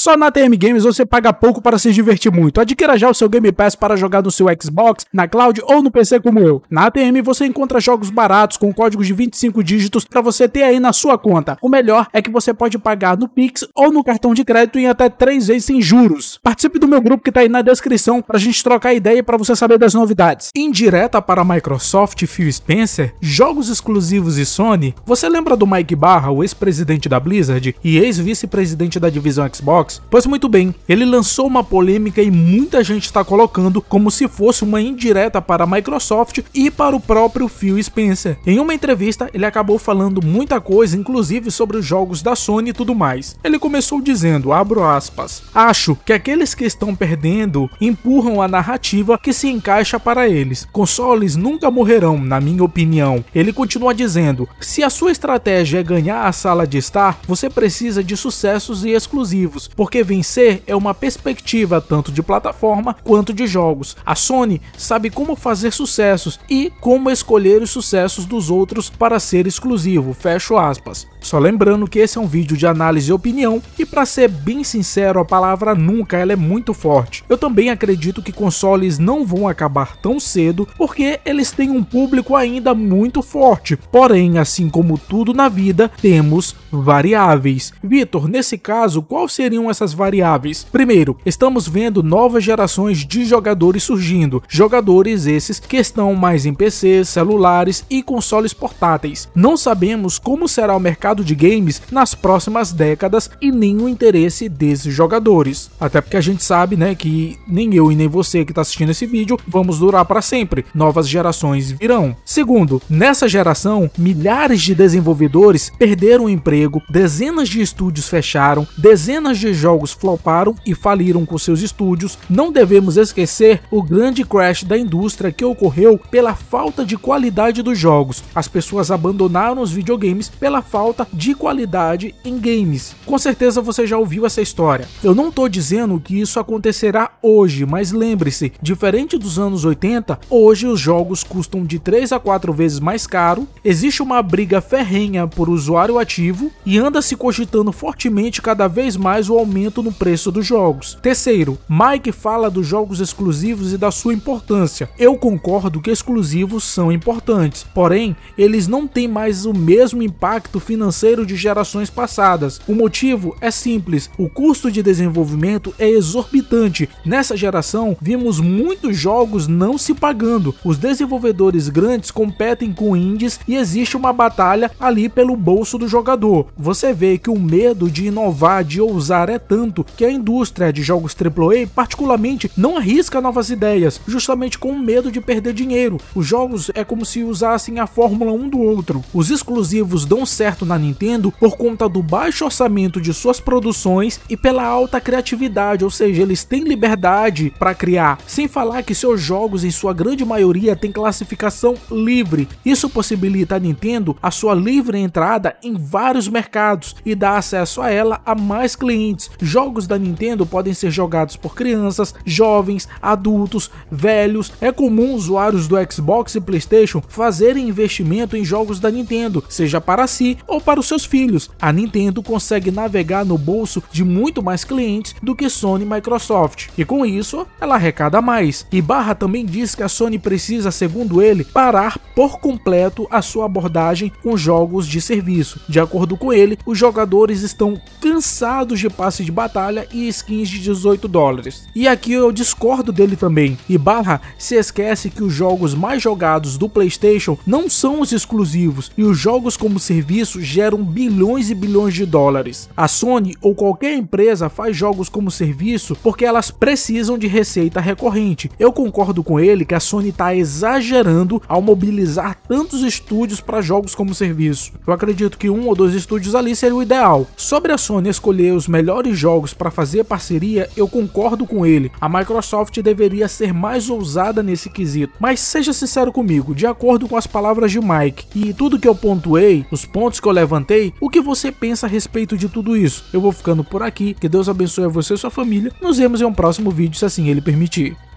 Só na TM Games você paga pouco para se divertir muito. Adquira já o seu Game Pass para jogar no seu Xbox, na cloud ou no PC como eu. Na ATM você encontra jogos baratos com códigos de 25 dígitos para você ter aí na sua conta. O melhor é que você pode pagar no Pix ou no cartão de crédito em até 3 vezes sem juros. Participe do meu grupo que tá aí na descrição pra gente trocar ideia e pra você saber das novidades. Indireta para a Microsoft e Phil Spencer, jogos exclusivos e Sony. Você lembra do Mike Barra, o ex-presidente da Blizzard e ex-vice-presidente da divisão Xbox? Pois muito bem, ele lançou uma polêmica e muita gente está colocando como se fosse uma indireta para a Microsoft e para o próprio Phil Spencer. Em uma entrevista, ele acabou falando muita coisa, inclusive sobre os jogos da Sony e tudo mais. Ele começou dizendo, abro aspas, acho que aqueles que estão perdendo empurram a narrativa que se encaixa para eles. Consoles nunca morrerão, na minha opinião. Ele continua dizendo, se a sua estratégia é ganhar a sala de estar, você precisa de sucessos e exclusivos, porque vencer é uma perspectiva tanto de plataforma quanto de jogos. A Sony sabe como fazer sucessos e como escolher os sucessos dos outros para ser exclusivo, fecho aspas. Só lembrando que esse é um vídeo de análise e opinião e, para ser bem sincero, a palavra nunca ela é muito forte. Eu também acredito que consoles não vão acabar tão cedo porque eles têm um público ainda muito forte. Porém, assim como tudo na vida, temos variáveis. Vitor, nesse caso, quais seriam essas variáveis? Primeiro, estamos vendo novas gerações de jogadores surgindo. Jogadores esses que estão mais em PCs, celulares e consoles portáteis. Não sabemos como será o mercado de games nas próximas décadas e nem o interesse desses jogadores. Até porque a gente sabe, né, que nem eu e nem você que está assistindo esse vídeo vamos durar para sempre. Novas gerações virão. Segundo, nessa geração, milhares de desenvolvedores perderam o emprego, dezenas de estúdios fecharam, dezenas de jogos floparam e faliram com seus estúdios. Não devemos esquecer o grande crash da indústria que ocorreu pela falta de qualidade dos jogos. As pessoas abandonaram os videogames pela falta de qualidade em games. Com certeza você já ouviu essa história. Eu não estou dizendo que isso acontecerá hoje, mas lembre-se, diferente dos anos 80, hoje os jogos custam de 3 a 4 vezes mais caro, existe uma briga ferrenha por usuário ativo e anda se cogitando fortemente cada vez mais o aumento no preço dos jogos. Terceiro, Mike fala dos jogos exclusivos e da sua importância. Eu concordo que exclusivos são importantes, porém, eles não têm mais o mesmo impacto financeiro de gerações passadas. O motivo é simples, o custo de desenvolvimento é exorbitante. Nessa geração, vimos muitos jogos não se pagando. Os desenvolvedores grandes competem com indies e existe uma batalha ali pelo bolso do jogador. Você vê que o medo de inovar, de ousar é tanto que a indústria de jogos AAA particularmente não arrisca novas ideias, justamente com medo de perder dinheiro. Os jogos é como se usassem a fórmula um do outro. Os exclusivos dão certo na Nintendo por conta do baixo orçamento de suas produções e pela alta criatividade, ou seja, eles têm liberdade para criar, sem falar que seus jogos em sua grande maioria têm classificação livre. Isso possibilita a Nintendo a sua livre entrada em vários mercados e dá acesso a ela a mais clientes. Jogos da Nintendo podem ser jogados por crianças, jovens, adultos, velhos. É comum usuários do Xbox e PlayStation fazerem investimento em jogos da Nintendo, seja para si ou para os seus filhos. A Nintendo consegue navegar no bolso de muito mais clientes do que Sony e Microsoft, e com isso ela arrecada mais. E Barra também diz que a Sony precisa, segundo ele, parar por completo a sua abordagem com jogos de serviço. De acordo com ele, os jogadores estão cansados de passe de batalha e skins de $18. E aqui eu discordo dele também. E Barra se esquece que os jogos mais jogados do PlayStation não são os exclusivos, e os jogos como serviço geram bilhões e bilhões de dólares. A Sony ou qualquer empresa faz jogos como serviço porque elas precisam de receita recorrente. Eu concordo com ele que a Sony está exagerando ao mobilizar tantos estúdios para jogos como serviço. Eu acredito que 1 ou 2 estúdios ali seria o ideal. Sobre a Sony escolher os melhores jogos para fazer parceria, eu concordo com ele. A Microsoft deveria ser mais ousada nesse quesito. Mas seja sincero comigo, de acordo com as palavras de Mike e tudo que eu pontuei, os pontos que eu levantei, o que você pensa a respeito de tudo isso? Eu vou ficando por aqui, que Deus abençoe a você e a sua família. Nos vemos em um próximo vídeo, se assim ele permitir.